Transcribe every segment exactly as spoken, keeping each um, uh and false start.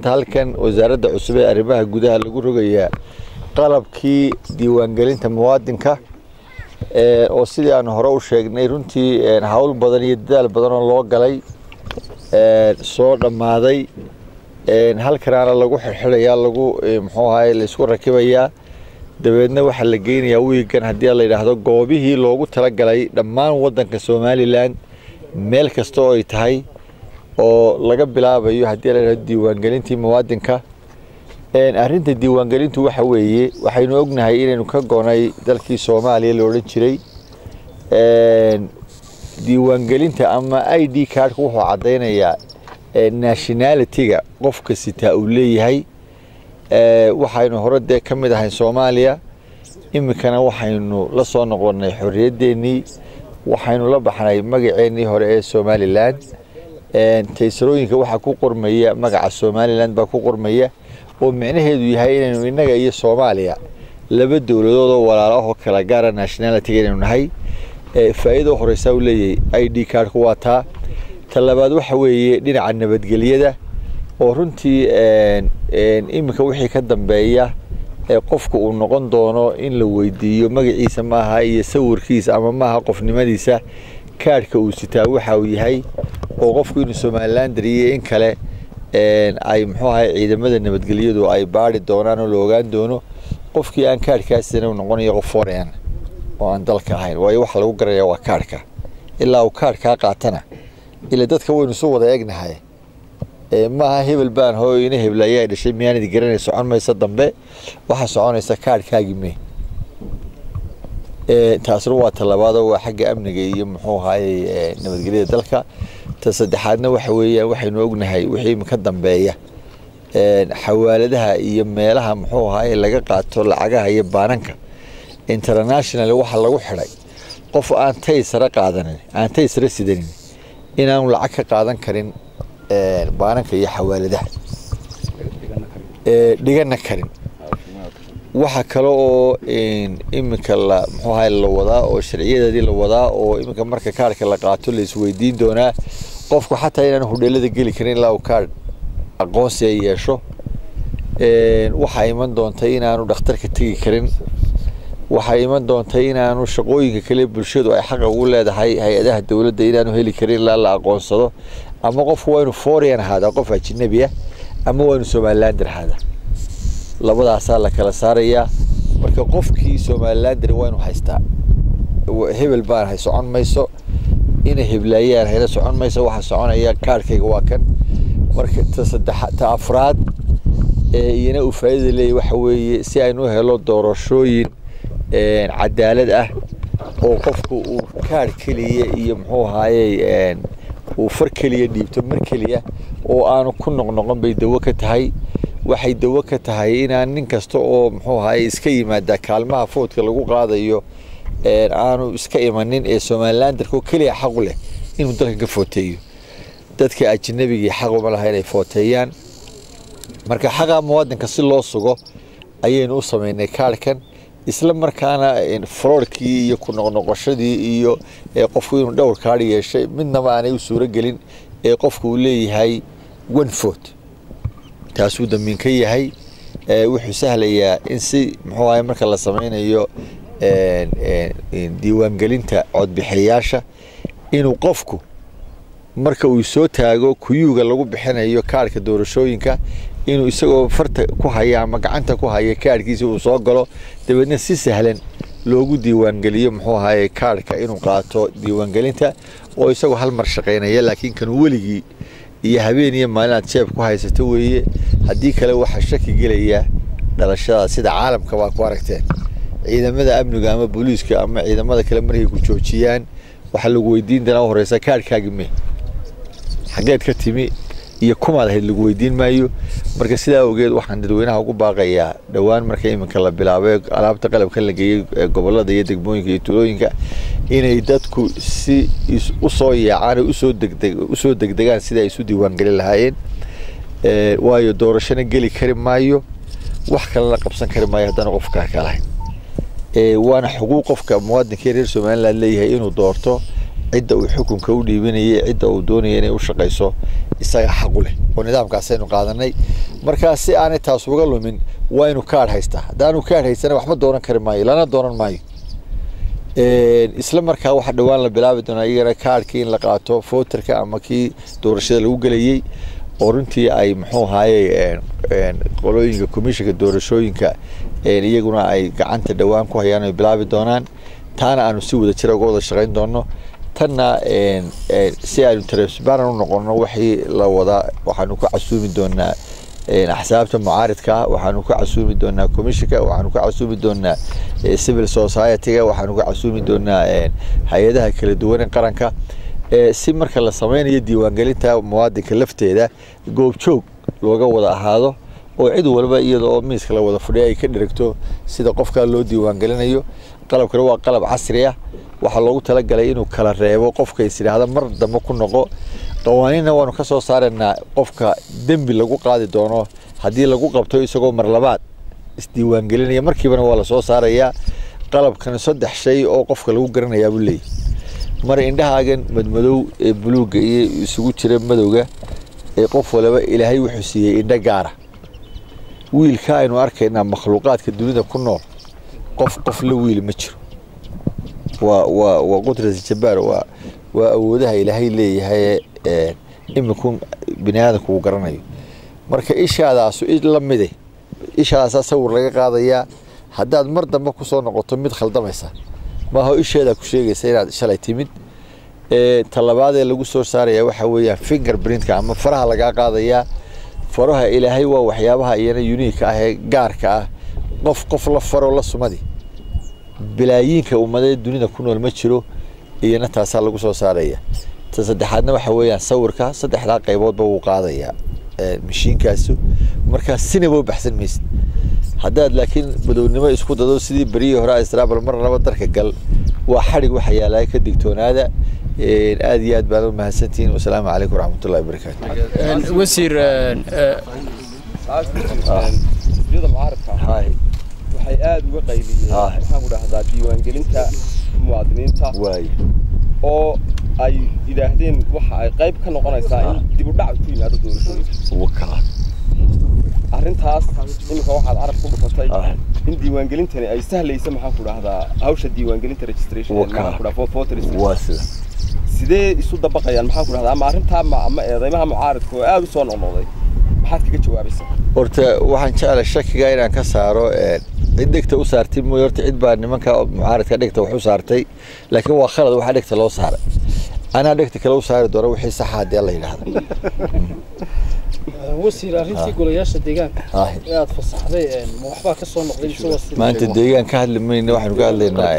maanta halkan wasaaradda cusub ee arrimaha gudaha lagu rogayaa qalabkii diiwaangelinta muwaadinka ee oo sidii aan hore u sheegnay runtii hawl badan iyo dadaal badan oo loo galay ee soo dhamaaday ee halkana lagu xirxirayaa lagu muxuu ahaay la isku rakibayaa dabeedna waxa la geynayaa wiigan hadii la yiraahdo goobihii loogu tala galay dhammaan wadanka Soomaaliland meel kasta oo ay tahay oo laga bilaabayo hadii la yiraahdo diiwaangelintii muwaadinka een arinta diiwaangelintu waxa weeye waxaynu ognahay inaynu ka goonay dalkii Soomaaliya loo oran jiray een diiwaangelinta ama I D card wuxuu cadeynayaa nationality-ga qofka sita uu leeyahay ee waxaynu horade kamid ahay Soomaaliya imikana waxaynu la soo noqonay xorriyadeennii waxaynu la baxnay magaceennii hore ee Somaliland een taysarooyinka waxa ku qormaya magaca Somaliland ba ku qormaya oo macnaheedu yahay inaynu inaga iyo Soomaaliya laba dawladood oo walaalo ah oo kala gaar ah nationality-ga inaynu nahay ee faa'iido horeysa u leeyahay I D card-ku waa taa talabaad waxa weeye dhinaca nabadgelyada oo runtii een een imika wixii ka dambeeya ee qofku uu noqon doono in la weydiiyo magaciisa maaha iyo sawirkiisa ama maaha qofnimadiisa kaarka uu sitaa waxa uu yahay oo qofku inuu Somaliland dariye in kale een ay muxuu ahay ciidamada nabadgelyadu ay baari doonaan oo la ogaan doono qofkii aan kaarkaasina uu noqonayo qof foreign oo aan dalka ahayn way wax lagu garayaa waa kaarka ilaa uu kaarka qaatana ila dadka waynu soo wada eegnahay ee ma hebel baan hooyina heblayaa dhashay miyaanid garanayso socon maysa dambe waxa soconaysa kaarkaagi me ee taasoo waa talabaad oo xagga amniga iyo muxuu ahaayay nabadgelyada dalka ta saddexaadna waxa weeye waxaynu ognahay wixii ka dambeeya ee xawaaladaha iyo meelaha muxuu ahaayay laga qaato lacagaha iyo baananka international waxa lagu xiray qof aan taysara qaadanin aan taysara sidanin inaan lacag ka qaadan karin ee baananka iyo xawaaladaha ee dhigana karin waxa kale oo in imika la muxuu ahaay la wadaa oo sharciyadeedii la wadaa oo imika marka kaarka la qaato la isweydiin doonaa qofku xataa inaan hudheelada gali karin ilaa uu kaar aqoonsi ay yeesho ee waxa iman doonta inaanu dhakhtarka tagi karin waxa iman doonta inaanu shaqooyinka kale bulshadu ay xaq ugu leedahay hay'adaha dawladda inaanu heli karin ilaa la aqoonsado ama qofku waa inuu foreign ahaada qof ajnabi ah ama waa inuu Somaliland ahaada labadaas la kala saaraya marka qofkii Somaliland waa inuu haystaa hebel baan hay socon mayso in heblayaan hayla socon mayso waxa soconaya kaarkayga waa kan marka ta saddex ta afraad ee iyana u faa'iido leeyahay waxa weeye si aynu helo doorashooyin ee cadaalad ah oo qofku uu kaar kaliya iyo muxuu ahaayay ee uu far kaliya dhiibto mar kaliya oo aanu ku noqnoqon bay dawo ka tahay waxay dawo ka tahay inaan nin kasta oo muxuu ahaayay iska yimaada kaalmaha foodka lagu qaadayo ee aanu iska imanin ee Somaliland ku kaliya xaq u leh inuu dalka ka footeeyo dadka ajnabiga xaq uma laha inay footeeyaan marka xaqa muwaadinka si loo sugo ayaynu u sameynay kaarkan isla markaana fraudkii iyo ku noqnoqoshadii iyo qofku inuu dhowr kaar yeeshay midnaba aanay u suura gelin ee qofku uu leeyahay one vote taasuu damin ka yahay ee wuxuu sahlayaa in si muxuu ahaay marka la sameynayo ee ee diiwaangelinta codbixiyaasha inuu qofku marka uu soo taago kuyuuga lagu bixinayo kaarka doorashooyinka inuu isagoo farta ku haya ama gacanta ku haya kaarkiisa uu soo galo dabeedna si sahlan loogu diiwaangeliyo muxuu ahaay kaarka inuu qaato diiwaangelinta oo isagoo hal mar shaqeynaya laakiin kan weligii iyo habeen iyo maalin aad jeeb ku haysato weeye hadii kale waxa shaki gelaya dhalashada sida caalamka waa ku aragteen ciidamada amniga ama booliiska ama ciidamada kale markay ku joojiyaan waxa lagu weydiin doonaa horeysa kaarkaaga me xageed ka timi iyo kuma lahayd lagu weydiin maayo marka sidaa ogeed waxaan dadweynaha ugu baaqayaa dhawaan marka iminka la bilaabay alaabta qalabka la geeyay gobolada iyo degmooyinka iyo tuulooyinka inay dadku si u soo yaacaan u soo degdeg u soo degdegaan sida ay isu diiwaan gelin lahaayeen ee waayo doorashana gali kari maayo wax kale la qabsan kari maayo haddana qofka kale ee waana xuquuq qofka muwaadinka reer Somaliland leeyahay inuu doorto cidda uu xukunka u dhiibanayay cidda uu doonayay inay u shaqayso isaga xaq u leh oo nidaamkaasaynu qaadanay markaa si aanay taas uga lumin waa inuu kaadh haystaa haddaanu kaadh haysana waxba dooran kari maayo lana dooran maayo isla markaa waxa dhawaan la bilaabi doonaa iyagana kaadhkii in la qaato footerka ama kii doorashada lagu gelayay oo runtii ay muxuu ahaayey qolooyinka komishinka doorashooyinka iyaguna ay gacanta dhawaan ku hayaan ay bilaabi doonaan taana aanu si wada jira uga wada shaqayn doono tanna si aynu transparent u noqono wixii la wada waxaanu ku casuumi doonaa axsaabta mucaaridka waxaanu ku casuumi doonaa komishinka waxaanu ku casuumi doonaa civil society-ga waxaanu ku casuumi doonaa hay-adaha kala duwan ee qaranka si marka la sameynayo diiwaangelinta muwaadinka lafteeda goobjoog looga wada ahaado oo cid walba iyada oo miiska la wada fadhiya ay ka dhirigto sida qofka loo diiwaangelinayo qalabkana waa qalab casri ah waxaa loogu talagalay inuu kala reebo qofka is yidhaahda mar dambe ku noqo qawaaniinna waanu ka soo saaraynaa qofka dembi lagu qaadi doono haddii lagu qabto isagoo mar labaad isdiiwaangelinaya markiibana waa la soo saarayaa qalabkan saddex shay oo qofka lagu garanayaa buu leeyahy mar indhahaagan madmadow ee buluugga iyo isugu jira madowga ee qof walaba ilaahay wuxuu siiyey indho gaara wiilka aynu arkaynaa makhluuqaadka dunida ku nool qof qof la wiil ma jiro waa waa waa qudrata jabbaar waa waa awoodaha ilaahay leeyahay iminku bini aadamku uu garanayo marka ishaadaasu la mide ishaasaa sawir laga qaadayaa haddaad mar dambe ku soo noqoto mid khaldamaysa maaha isheedaa ku sheegaysa inaad shalay timid talabaadee lagu soo saarayaa waxaa weeyaan fingerprintka ama faraha lagaa qaadayaa faraha ilaahay waa waxyaabaha iyana unique ah ee gaarka ah qof qof la faro la sumadi bilaayiinka ummadee dunida ku nool ma jiro iyana taasaa lagu soo saaraya ta saddexaadna waxa weeyaan sawirka saddexdaa qayboodba wuu qaadayaa mashiinkaasu markaa sinaba u baxsan maysid haddaad laakiin madownimo isku dado sidii beriyii hore israabal mar laba darka gal waa xadhig waxa yaalaa ka digtoonaada aad iyo aad baan u mahadsantihiin wasalaamu calaykum waraxmatullahi wabarakaatu wasiir xisbiyada mucaaradka waxay aad uga qayliyeen waxaan ku dhahdaa diiwaangelinta muwaadiniinta oo ay yidhaahdeen waxa ay qayb ka noqonaysaa in dib u dhac ku yimaado doorashooyinka arrintaas imika waxaad arag ku dhufatay in diiwaangelintani ay sahlaysa maxaan ku dhahdaa hawsha diiwaangelinta registration maxaan ku dhahdaa voter registration sidee isu dabaqayaan maxaan ku dhahdaa ama arrintaa ama eedeymaha mucaaradka oo aad u soo noqnoqday maxaad kaga jawaabaysaa horta waxaan jeclahay shakiga inaan ka saaro cid dhegta u saartay mooy horta cid baa nimanka mucaaradka dhegta wax u saartay laakiin waa khalad waxaa dhegta loo saaray anaa dhegta kale u saari doona wixii saxa haddii alla yidhaahda wasiir arrintii golayaasha deegaanka ee aad fasaxday ma waxbaa ka soo noqday mise wasiir maanta deegaan ka hadli mayna waxaanu ka hadlaynaa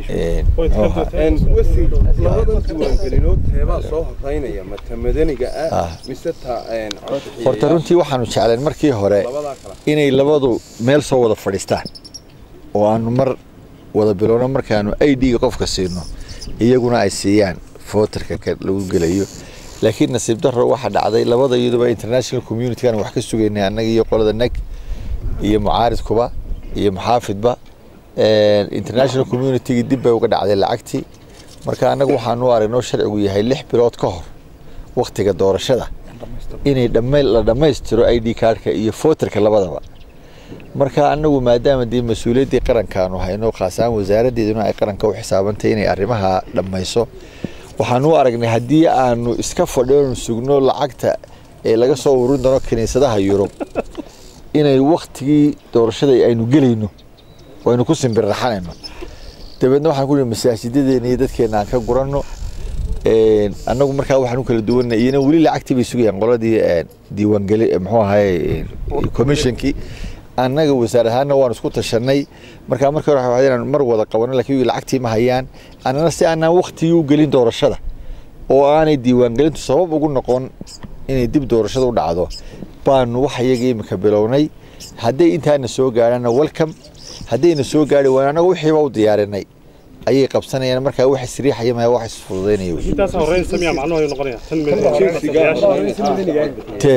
wasiir labada diiwaangelinood teebaa soo horeynaya mata madaniga ah mise ta horta runtii waxaanu jeclayn markii hore inay labadu meel soo wada fadhiistaan oo aanu mar wada bilowno markaanu i d-ga qofka siino iyaguna ay siiyaan footerka lagu gelayo laakiin nasiib darro waxa dhacday labada iyaduba international community-gan wax ka sugaynay annaga iyo qolada nag iyo mucaaridkuba iyo muxaafidba international community-gi dib bay uga dhacday lacagtii marka annagu waxaanu aragnoo sharcigu yahay lix bilood ka hor waqtiga doorashada inay la dhammaystiro i d kaadhka iyo footerka labadaba marka annagu maadaama dee mas-uuliyaddii qarankaanu hayno khaasaan wasaaraddeeduna ay qaranka u xisaabantay inay arrimaha dhammayso waxaan u aragnay haddii aanu iska fadhino sugno lacagta ee laga soo ururin doono kiniisadaha Yurub inay waqtigii doorashada aynu gelayno waynu ku simbirraxanayno dabeedna waxaan ku leeyahay masaajidadeena iyo dadkeena aan ka guranno ee annagu markaa waxaan u kala duwanay iyana wali lacagtii bay sugayaan qoladii diiwaan gali muxuu ahaay commissionkii annaga wasaaradaana waan isku tashanay marka marka hore waxaan mar wada qabanay laakiin lacagtii ma hayaan anana si aan waqti u gelin doorashada oo aanay diiwaan galintu sabab ugu noqon inay dib doorashada u dhacdo baan wax iyaga imika bilownay haddii intaana soo gaarana welcome haddii na soo gaari waan anagu wixii u diyaarinay ayay qabsanayaan markaa wax isriixaya ma wax isfududeynaya intaas horeyn sameeyaa macnaheedu noqonaya tan te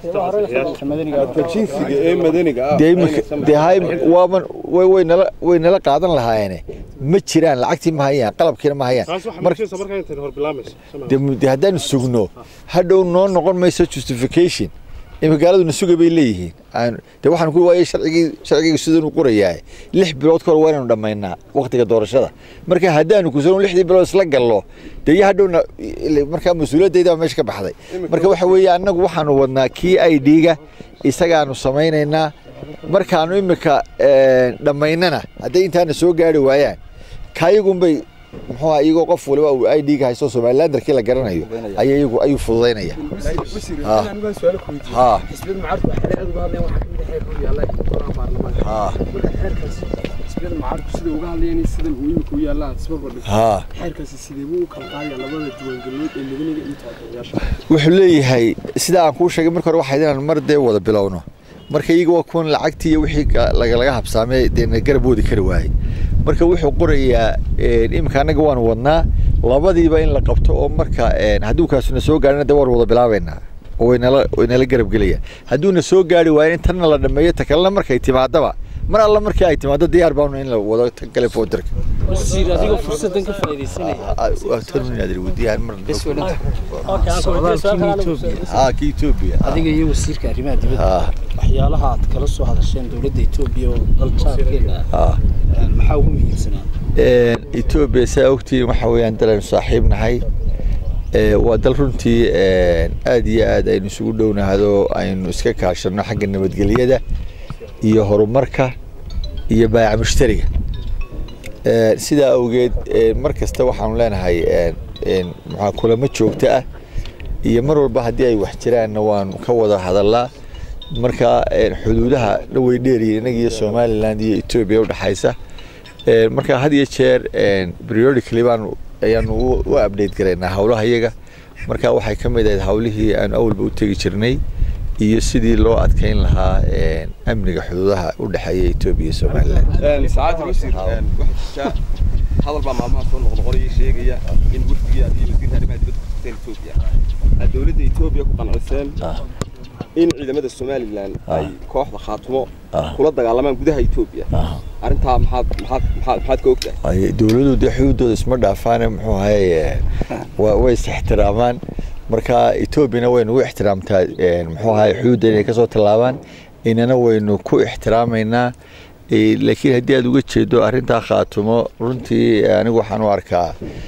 jinsiga ee madaniga ah de hay waaban way way nala way nala qaadan lahaayeen ma jiraan lacagtii ma hayaan qalabkiina ma hayaan marka marka inta hor bilaamayso de haddaan sugno hadhow noo noqon mayso justification in magaaladuna suga bay leeyihiin aan de waxaan ku waayay sharcigi sharciga sidoo uu qorayaa lix bilood ka hor waa inaan dhameynaa waqtiga doorashada marka haddaan ku soo lixdii bilood isla gallo de hadhowna marka mas'uuliyadayda meesha ka baxday marka waxa weeye anagu waxaan wadnaa kii I D-ga isagaanu samaynaynaa markaanu imika dhameynana haddii intaana soo gaari waayaan kaayagun bay muxuu ahaa iyagoo qof waliba uu I D-ga haysto Soomaaliland darkii la garanayo ayay iyagu ayuu fududeynaya ha ha xisbiyada mucaaradku waxay aad uga hadlayaan waxa kamid ah xeerka yaalla ee baarlamaanka ha marka xeerkaasi xisbiyada mucaaradku sida uga hadlayaan sida uu imika u yaalla isbarbar ha xeerkaasi sidee uu kala qaadaya labada diiwaangeliyood ee madaniga iyo taageerayaasha wuxuu leeyahay sida aan ku sheegay marka hore waxa inaan mar dee wada bilowno marka iyagu waa kuwan lacagtii iyo wixii laga laga habsaamay deena garboodi kari waayay marka wuxuu qorayaa imika anaga waan wadnaa labadiiba in la qabto oo marka hadduu kaasuna soo gaarina de waan wada bilaabaynaa oo waynala waynala garab gelaya hadduuna soo gaari waayo in tanna la dhameeyo ta kalena markay timaadaba mar alla markii ay timaado diyaar baanu in la wado kale foodarka wasiir adiga fursadan ka faa'iideysanaya waa tan inaad wadiyaan mar ها كي إثيوبيا adiga iyo wasiirka arrimaha dibadda waxyaalaha aad kala soo hadasheen dawladda Itoobiya oo dalkaaskeena maxaa ugu muhiimsanaa ee Itoobiya saawtii waxa weeyaan dalan saaxiibnahay ee waa dal runtii ee aad iyo aad aynu isugu dhownaado aynu iska kaashano xagga nabadgelyada iyo horumarka iyo baayac mushtariga ee sida awgeed markasta waxaan leenahay ee maxaa kulama joogta ah iyo mar walba hadii ay wax jiraan waan ka wada hadalaa marka xuduudaha la way dheeriyay inaga Soomaaliland iyo Itoobiya u dhaxaysa ee marka had iyo jeer ee periodically baan ayaan u update gareynaa hawlaha iyaga marka waxay kamid ahayd hawlihii aan awalba u tagi jirnay iyo sidii loo adkeyn lahaa ee amniga xuduudaha u dhaxeeya Itoobiya iyo Soomaaliland ee saacad wasiir ee waxa hadal baa maalmaha soo noqnoqonaya sheegaya in wafdiga iyo wasiirka arrimaha dibadda Itoobiya dawladda Itoobiya ku qanacsan in ciidamada Soomaaliland ay kooxda khaatumo kula dagaalamaan gudaha Itoobiya arinta maxaad maxaad maxaad ka ogtahay ay dawladdu xuduudooda isma dhaafaan muxuu ahay waa way ixtiraamaan marka Itoobiya waynu u ixtiraamtaa muxuu ahay xuduudda inay ka soo talaabaan inana waynu ku ixtiraameynaa laakiin hadii aad uga jeedo arinta khaatumo runtii anigu waxaan u arkaa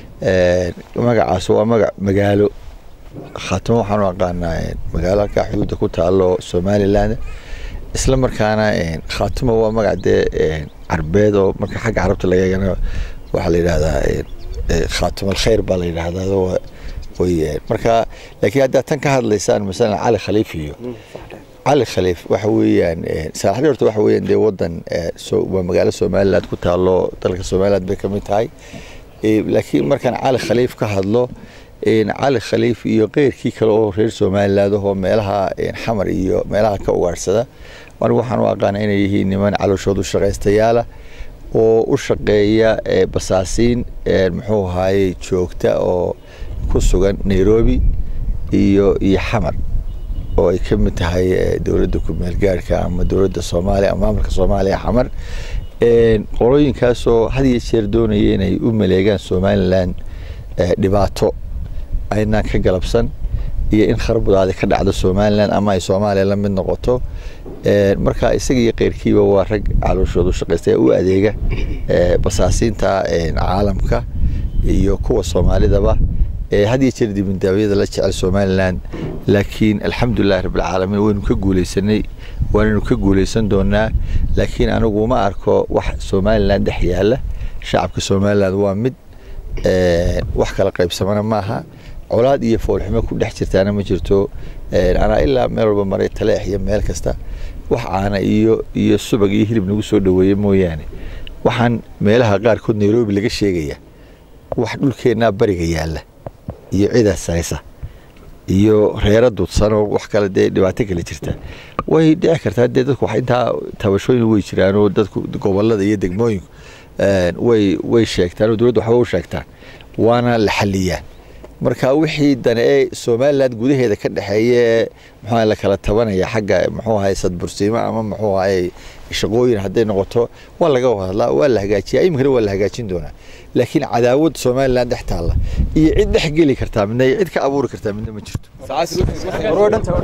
ee magacaas waa magac magaalo khaatumo waxaan u aqaanaa magaalo ka xuduudda ku taalo Soomaaliland isla markaana khaatumo waa magac de carbeed oo marka xagga carabta laga yaqaan waxa la yiraahdaa khaatumo khayr baa la yiraahdaa way marka laakiin hadda tan ka hadlaysaan mesela Ali Khaliif iyo علي خليف وحويان ساحرته وحويان دي ودن سو magaalo Soomaaliland ku taalo dalka Soomaaliland bay kamid tahay laakiin markan Ali Khaliif ka hadlo in Ali Khaliif iyo qeyrkii kale oo reer Soomaaliland oo meelaha xamar iyo meelaha ka ugaarsada waan waxaan u aqaan inay yihiin niman calooshoodu shaqaystayaala oo u shaqeeya basaasiin muxuu ahaayay joogta oo ku sugan Nairobi iyo iyo xamar oo ay kamid tahay dawladda ku meel gaarka ama dawladda Soomaaliya ama maamulka Soomaaliya xamar ee qorooyinkaas oo had iyo jeer doonayeen inay u maleegaan Soomaaliland dhibaato ayna ka galabsan iyo in kharbadaada ka dhacdo Soomaaliland ama ay Soomaaliya la mid noqoto ee marka isaga iyo qeyrkiiba waa rag calooshoodu shaqeystay u adeega ee basaasiinta ee caalamka iyo kuwa Soomaalidaba هذه تردي من داوية لا تجعل سوماليلاند لكن الحمد لله رب العالمين وين كقولي سني وين كقولي سندونا لكن أنا وما أركو واحد سوماليلاند حياله شعب كسوماليلاند وامد أه وحكى لقيب سمانا معها أولاد يفول حما كل حجرت أنا مجرتو أه أنا إلا مرة بمرة تلاح يم هالكستا وحنا إيو إيو السبق يهري بنوسو دوي مو يعني وحن مالها غير كود نيروبي اللي قشيجية واحد نقول كنا بريجي ياله iyo ciida saysa iyo reero dudsan oo wax kala dhibaato kale jirta way dhici kartaa dadku waxa inta tabashooyin way jiraan oo dadku gobolada iyo degmooyinku way way sheegtaan oo dawladdu waxba u sheegtaan waana la xalliyaa marka wixii dana ee Soomaaliland gudaheeda ka dhaxeeyay maxaa la kala tabanaya xagga muxuu ahay sadbursiimo ama muxuu ahay shaqooyin haday noqoto waa laga hadlaa waa la hagaajiyaa imkana waa la hagaajin doonaa laakiin cadaawad Soomaaliland dhaxtaala iyo cid dhax gali kartaa midna cid ka abuuri kartaa midna ma jirto